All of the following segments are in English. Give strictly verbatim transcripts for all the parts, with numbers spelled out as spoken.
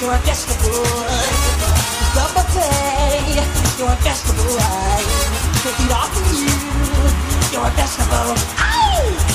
you're a vegetable. Double play, you're a vegetable. Can't eat off of you, you're a vegetable. Ow!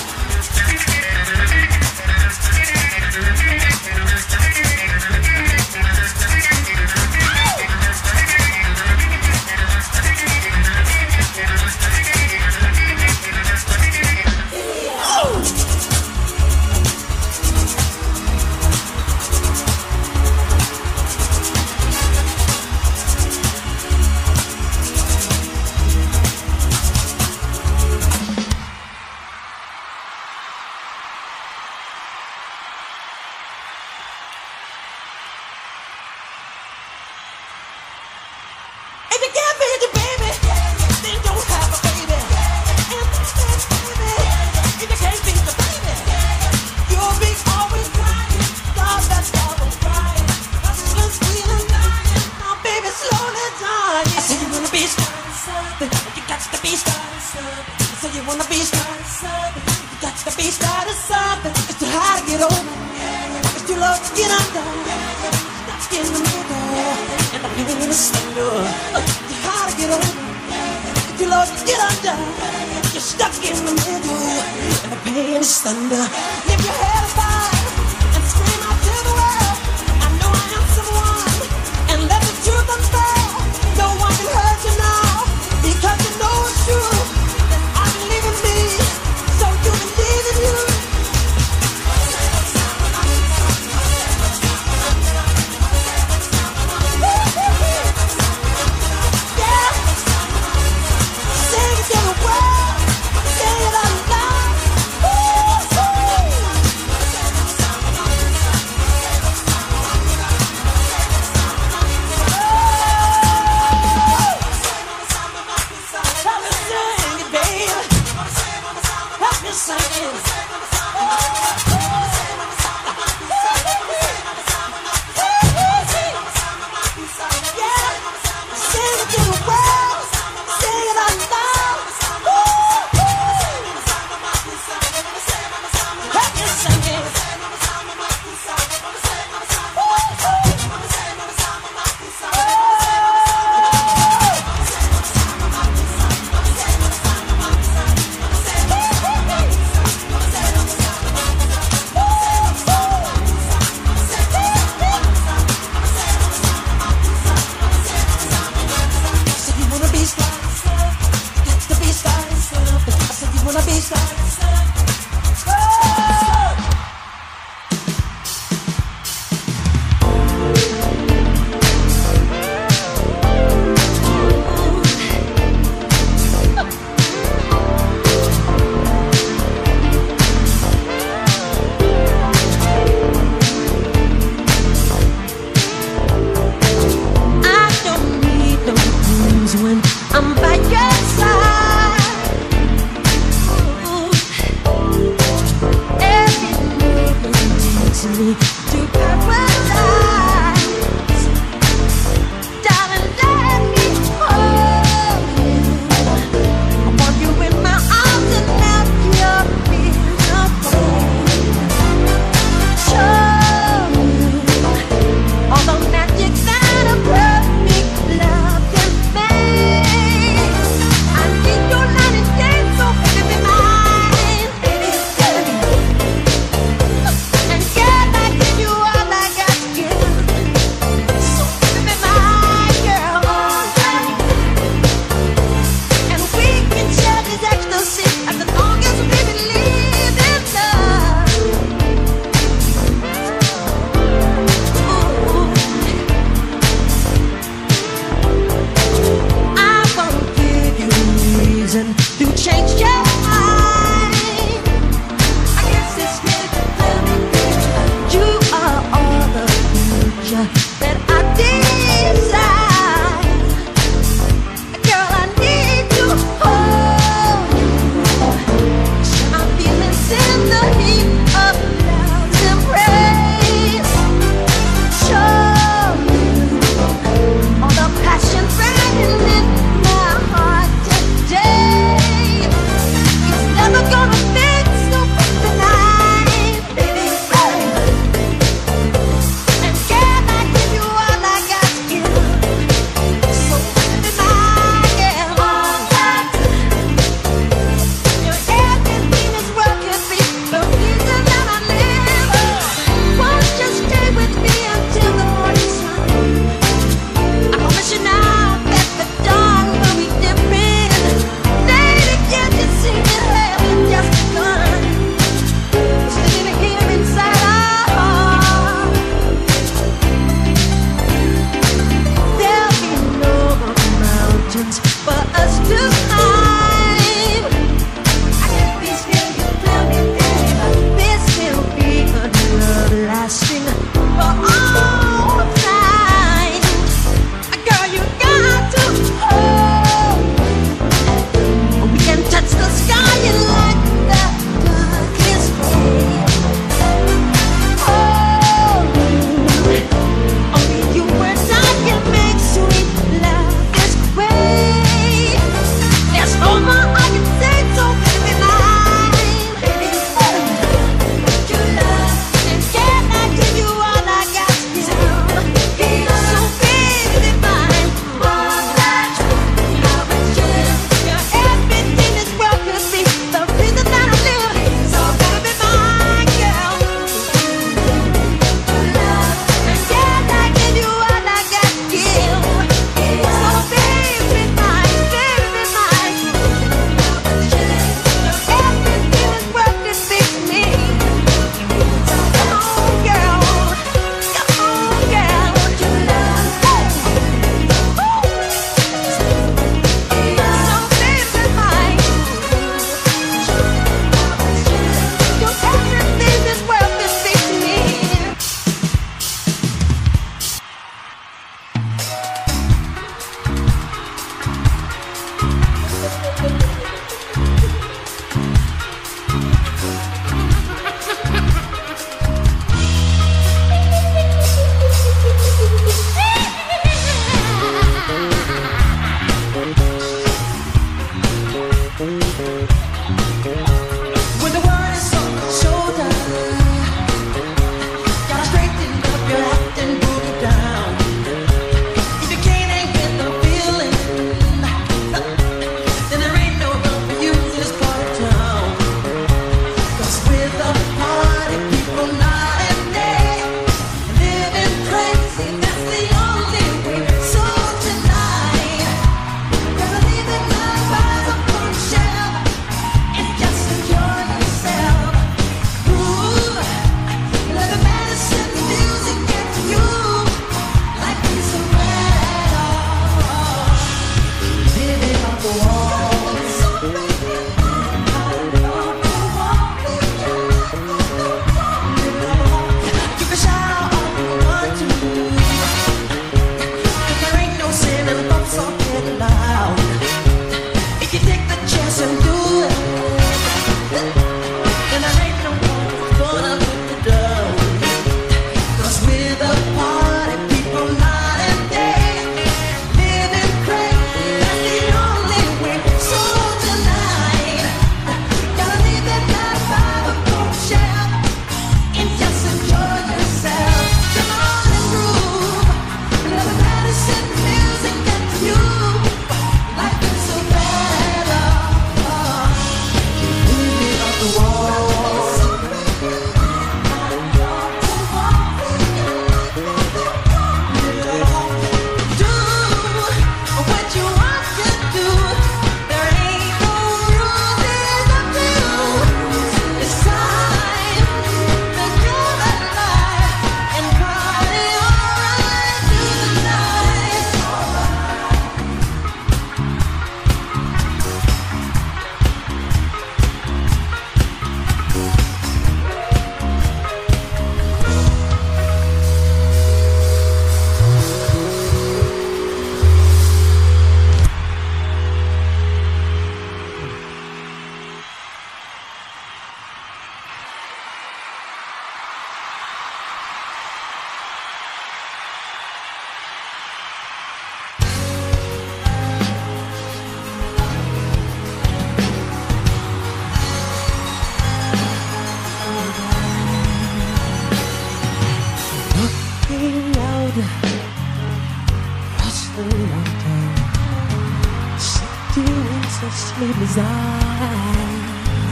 out across the mountain, sitting in such sleepless eyes.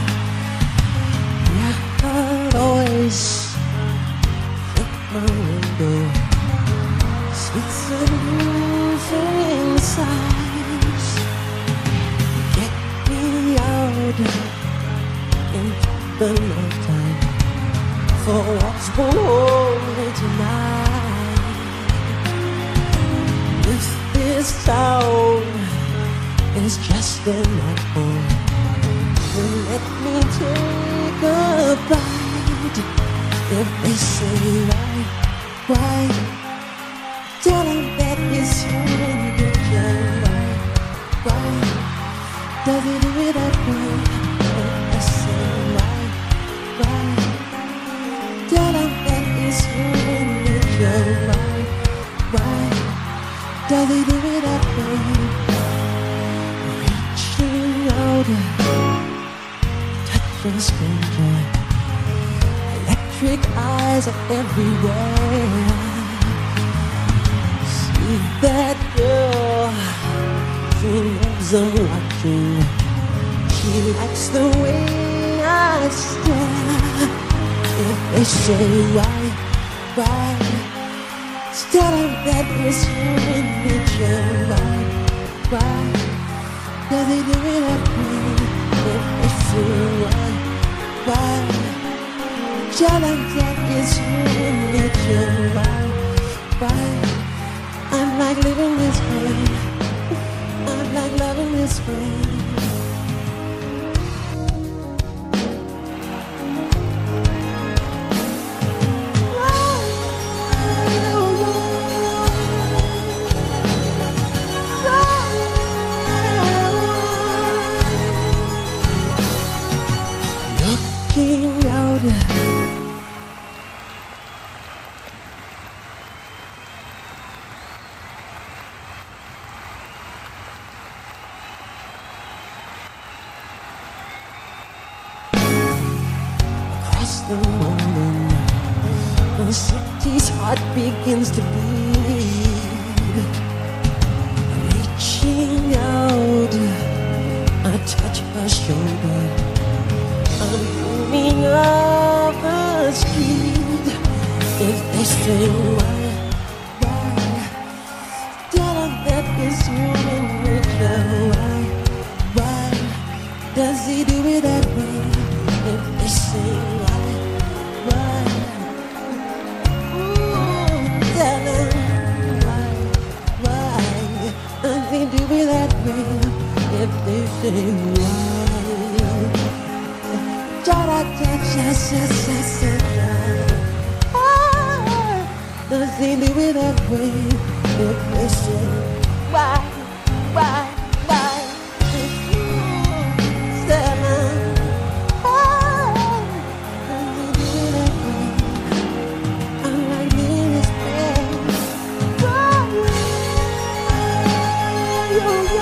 Yeah, I'd always look my window, sweet seducing sighs. Get me out into the nighttime for walks won't hold me tonight. If this town is just an apple, then let me take a bite. If they say why, why, tell them that it's human nature. Why, why does it do it that way? If they say why, why, tell them that it's human nature. Why, why does it do it that way? Reaching out, touching a stranger, electric eyes are everywhere. See that girl, she knows I'm watching. She likes the way I stare. If they say why, why, tell them that it's human nature. Why, why does they do it that way? If they say why, why, tell them that it's human nature. Why, why, I'm like living this way, I'm like loving this way. Across the morning, the city's heart begins to beat. Reaching out, I touch her shoulder. I'm dreaming of the street. If they say why, why, tell them that it's human nature. Why, why does he do it that way? If they say why, why, ooh, tell them why, why does he do it that way? If they say why, da da da da da da da. Does he do it that way? If they say why, why, why? Tell them why. Does he do it that way? I'm like this way. Why, yo, yo.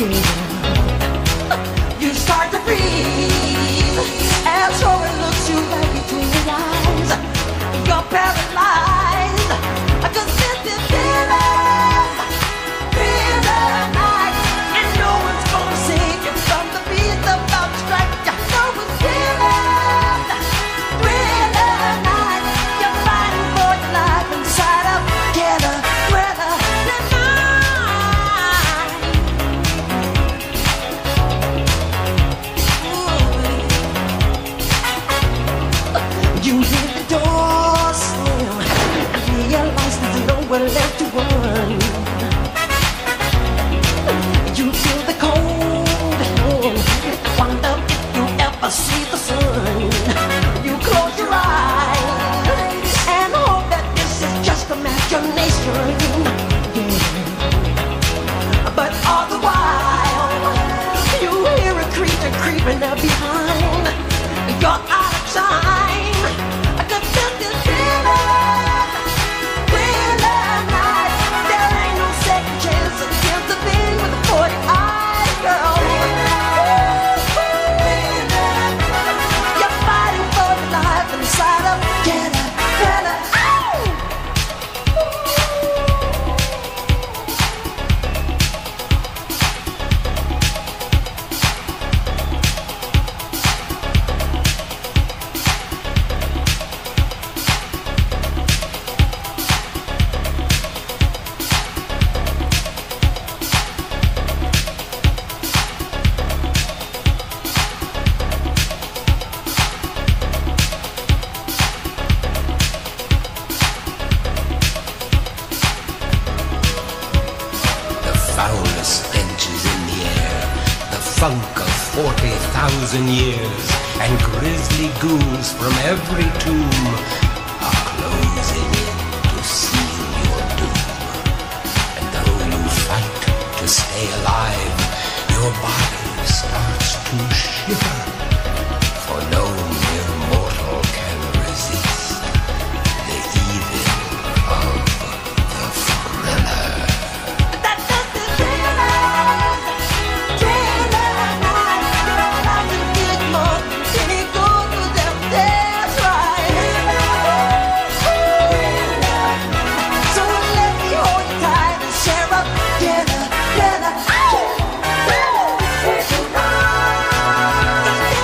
You start to breathe, and so it looks you right between the eyes. You're paralyzed. I can sense this feeling, feeling night, and no one's gonna save you from the beast about to strike. You know it's feeling, feeling night. You're fighting for your life inside of together, together. You hear the door slam, realize there's nowhere left to run. You feel the cold hand, wonder if you ever see the sun. You close your eyes and hope that this is just imagination. Yeah. But all the while, you hear a creature creeping up behind. You're out of time. I could feel this feeling, feeling night. There ain't no second chance until the being with the forty eyes, girl. You're fighting for your life inside of together, together. Funk of forty thousand years, and grisly ghouls from every tomb are closing in to seal your doom. And though you fight to stay alive, your body starts to shiver, for no mere mortal can resist the evil of the thriller. Together, together, together.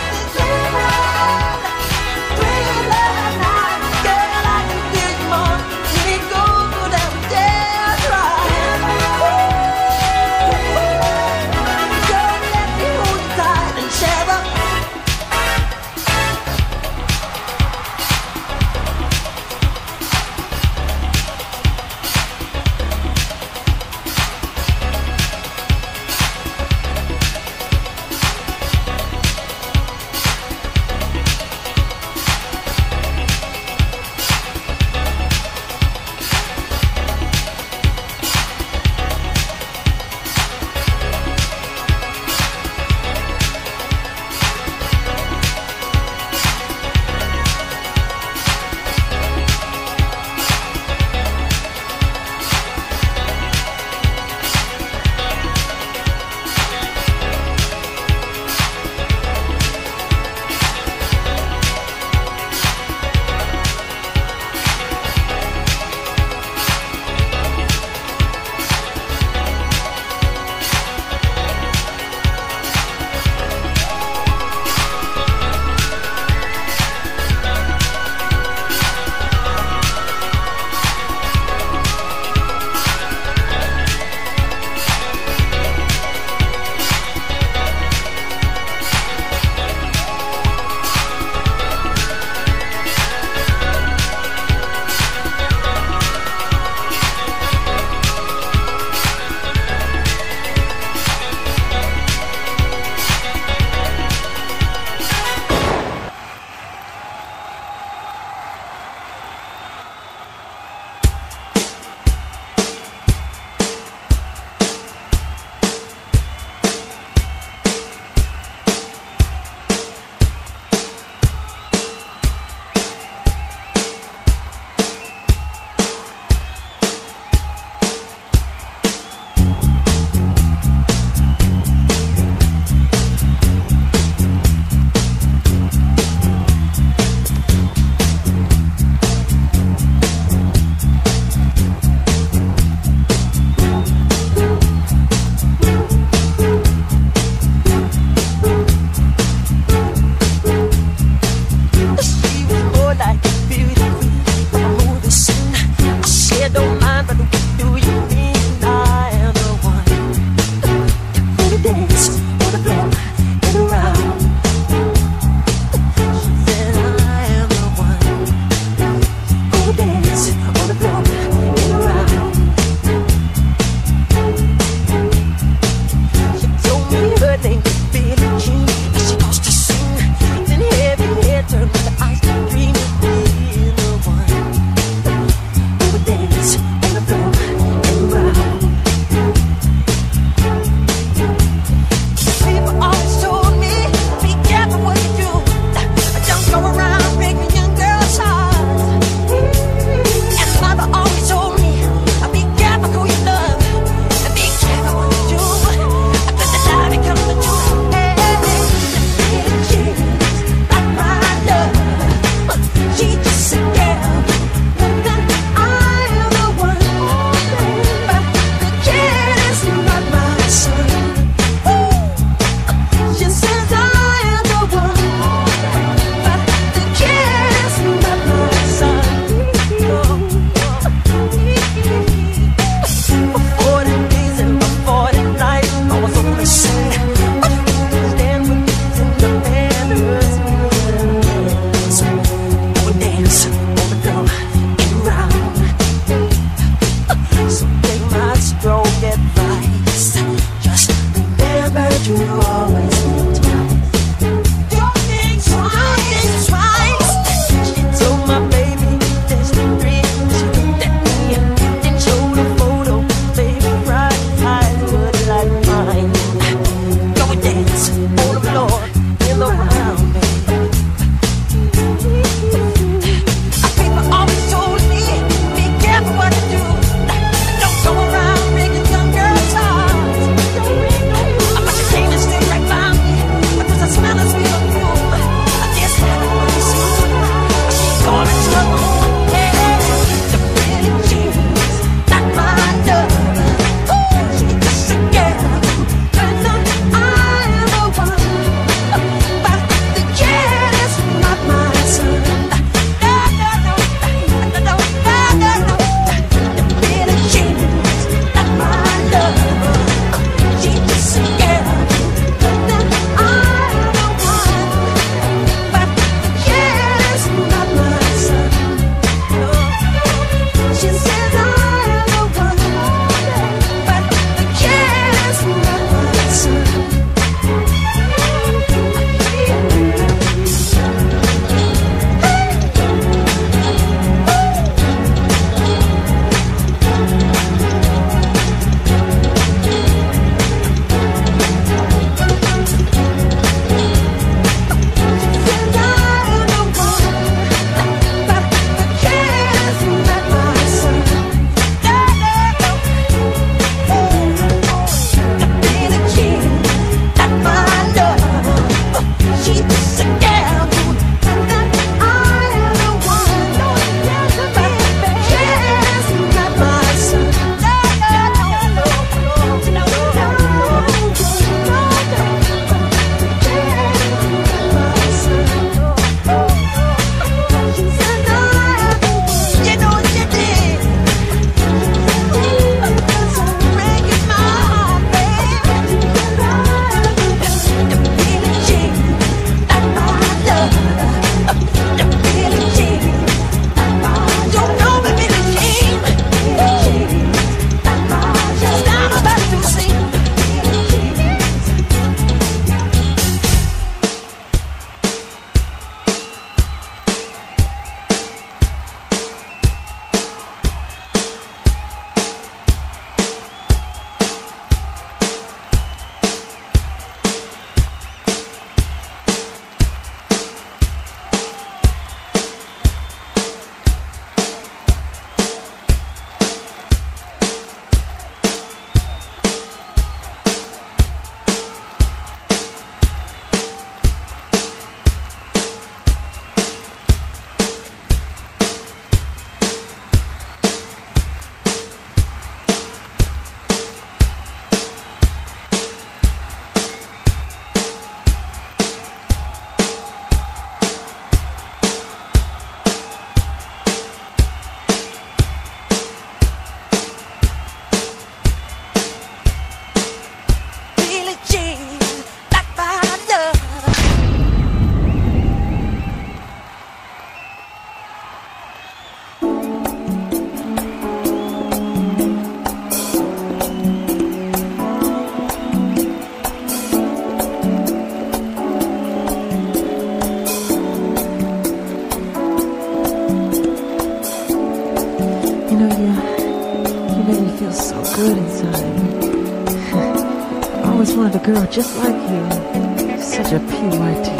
Girl just like you, such a P Y T,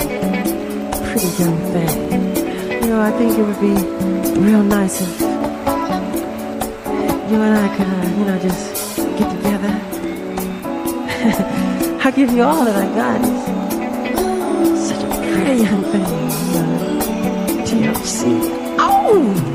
pretty young thing. You know, I think it would be real nice if you and I could, uh, you know, just get together. I'll give you all that I got. Such a pretty young thing, you know, T L C. Oh!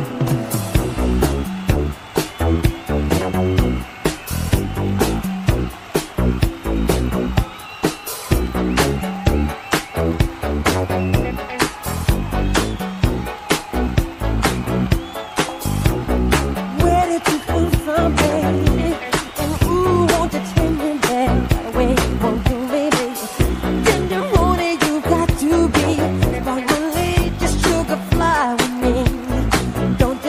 Don't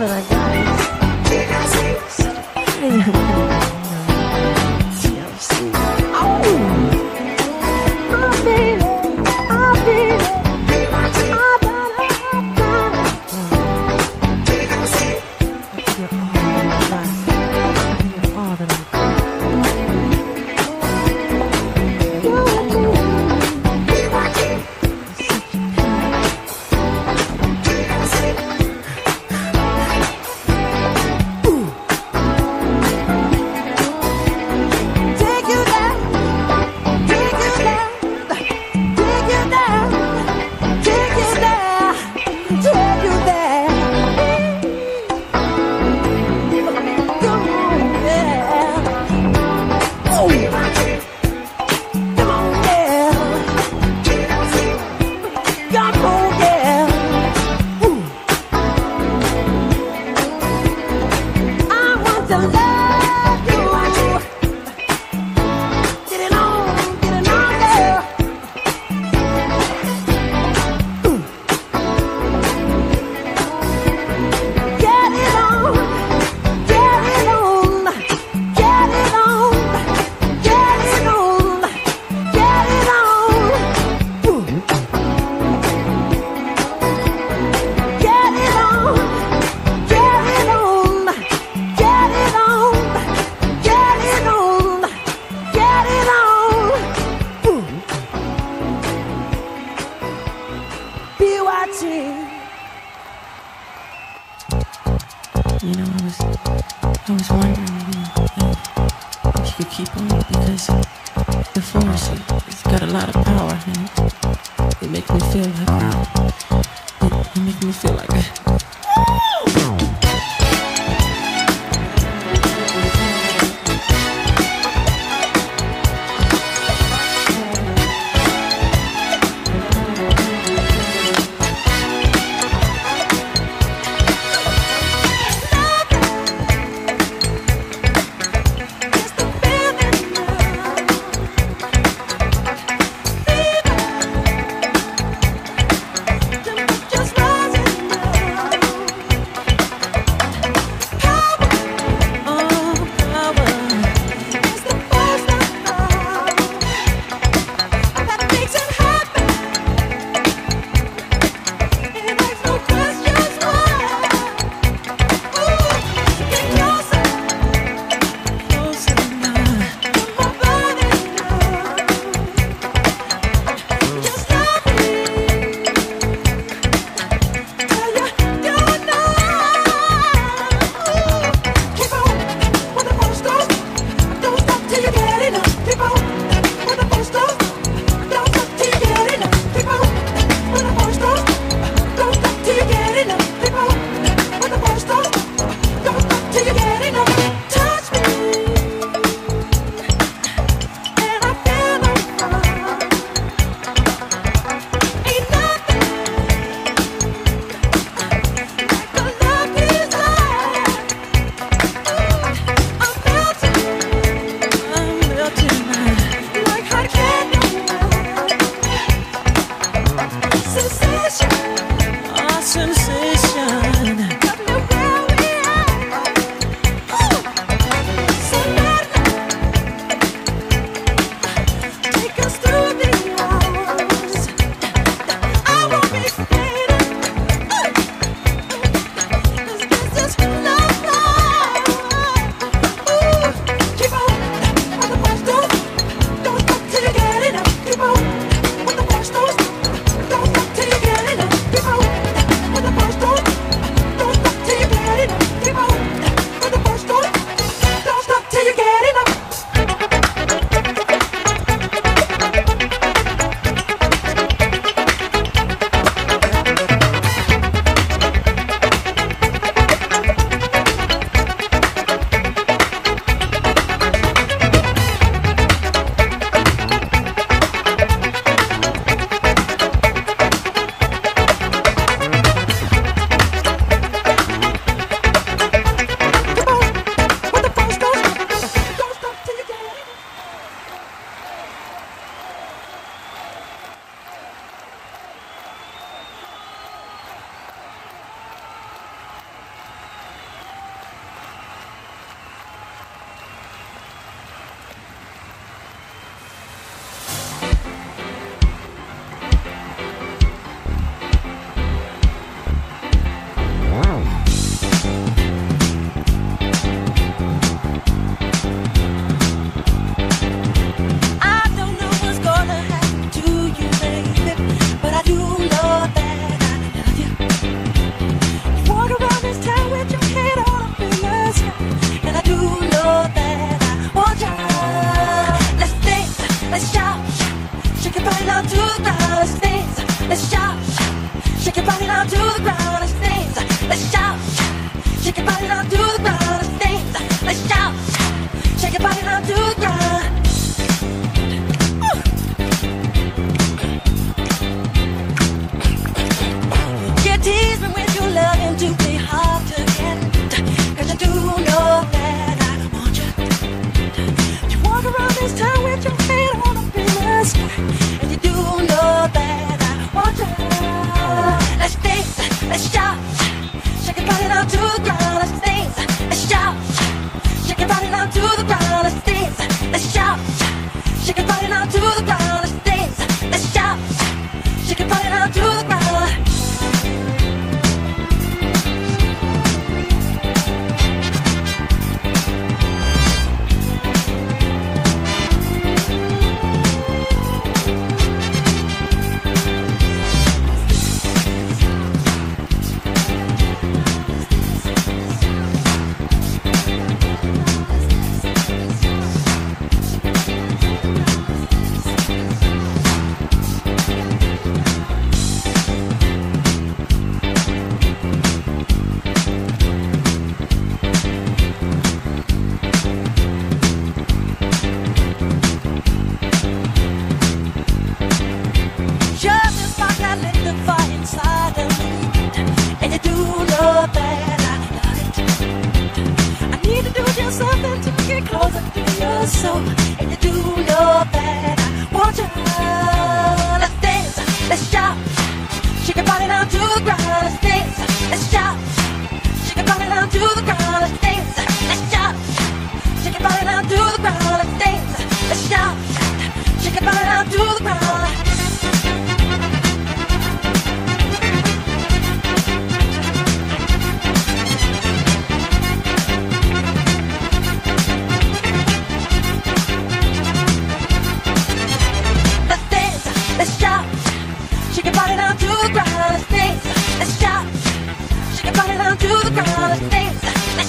that I got. You know, I was, I was wondering if, if you could keep on, because the force, it, it's got a lot of power, and it, it makes me feel like, it, it makes me feel like a, shake your body down to the ground. Let's dance, let's shout, shake your body down to the ground. You tease me with your loving to be hard to get, 'cause you do know that I want you. You walk around this town with your head on up in the sky, and you do know that I want you. Let's dance, let's shout, shake your body down to the ground. Let's dance, let's shout, shake your body down to the ground. Let's dance, let's shout, shake your body down to the ground. Let's dance, let's shout, shake your body down to the ground. Let's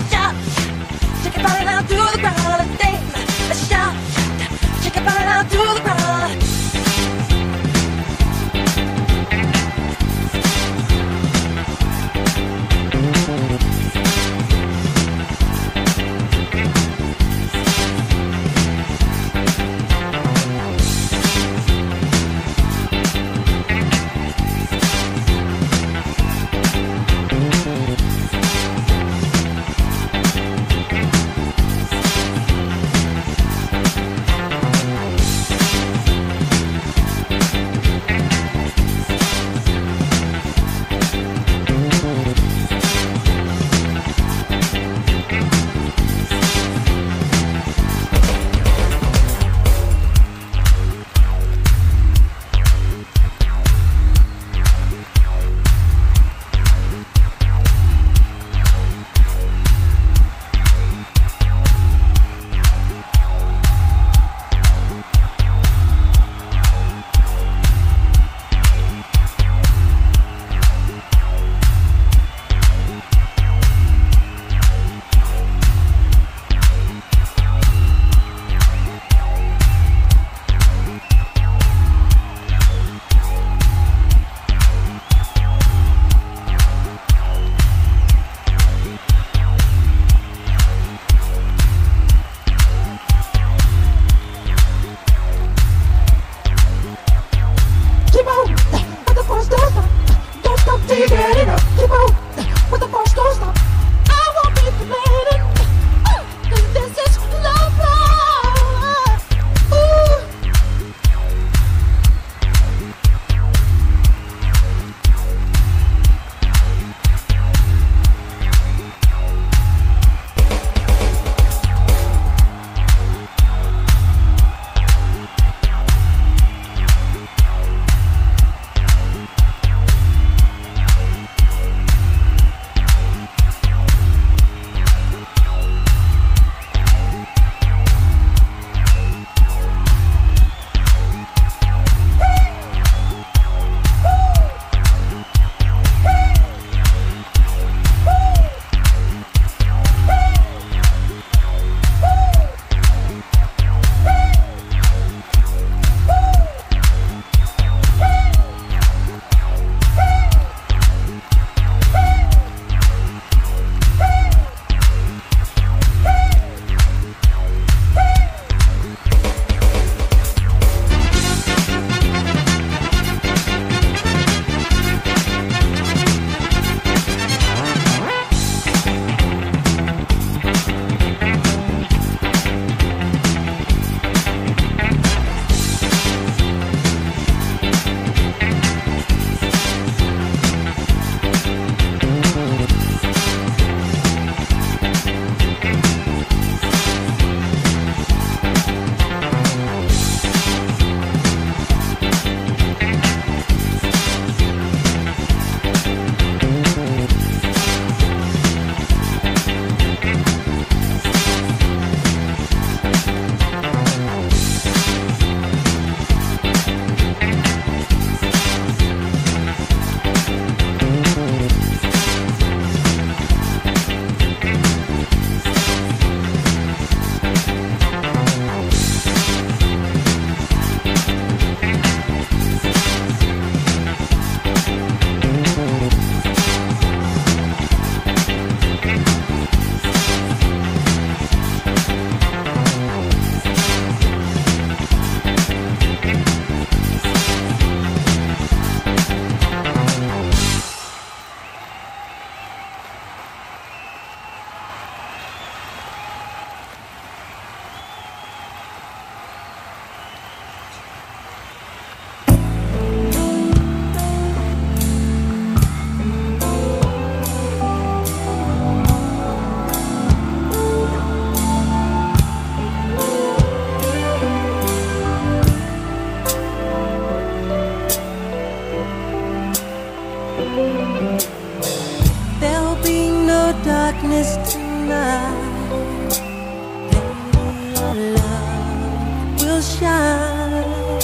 darkness tonight, and your love will shine.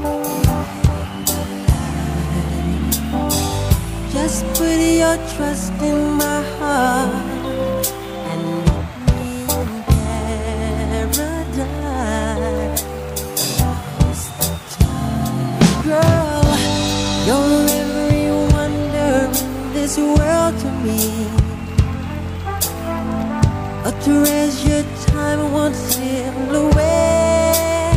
Just put your trust in my heart and meet me in paradise. Girl, you're every wonder in this world to me, a treasured time won't steal away.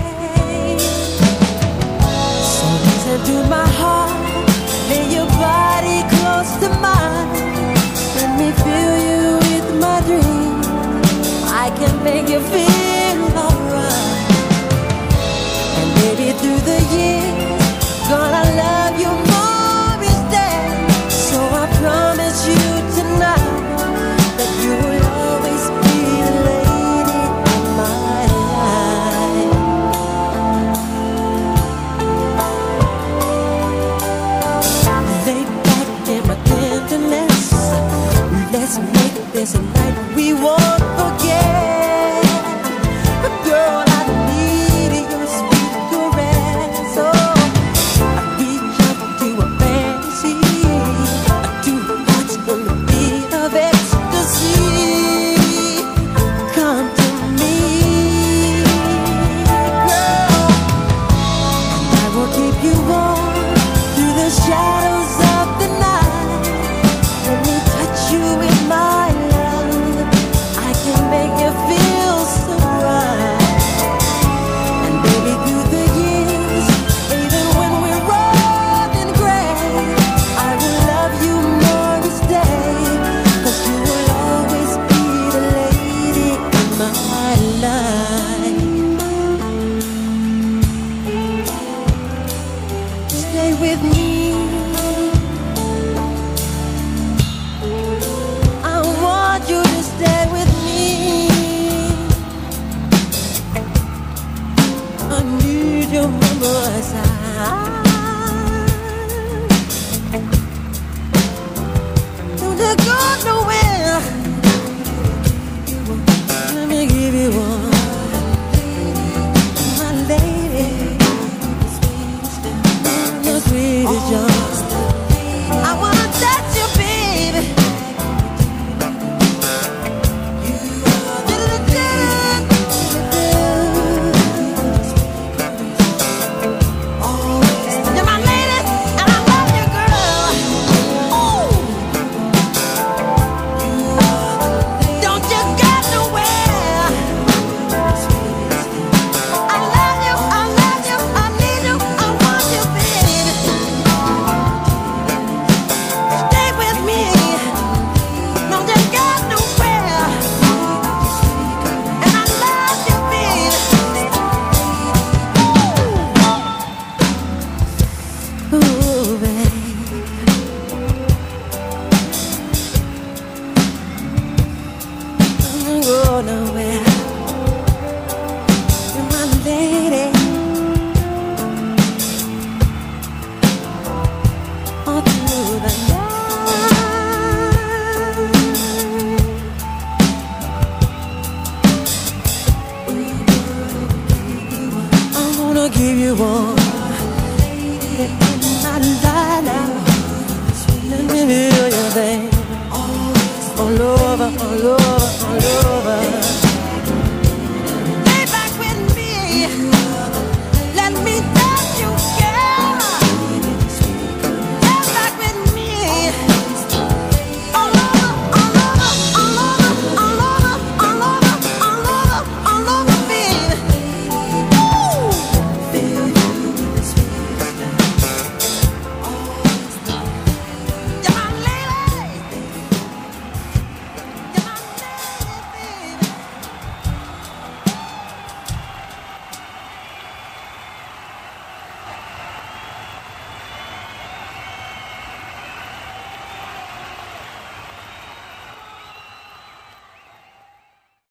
So listen to my heart, lay your body close to mine. Let me fill you with my dreams. I can make you feel alright. And baby, through the years, gonna love you more each day. So I promise you tonight that you will always be the lady of my life. Lay back in my tenderness. Let's make this a night we won't forget. Girl, I need your sweet caress. Oh, I reach up to a fantasy, two hearts in the beat of ecstasy. Come to me, girl, and I will keep you warm through the shadows of the night. Let me touch you with my love. I can make you feel so right. And baby, through the years, even when we're old and gray, I will love you more each day, 'cause you will always be the lady in my life. Stay with me. I want you to stay with me. I need you by my side. Don't you go nowhere. Let me give you one, my lady, your sweet young. I wanna touch you, baby. You're my lady, and I love you, girl. Ooh. Don't you go nowhere. I love you, I love you, I need you, I want you, baby. Stay with me. Don't you go nowhere. And I love you, baby. Ooh, baby. Don't go nowhere.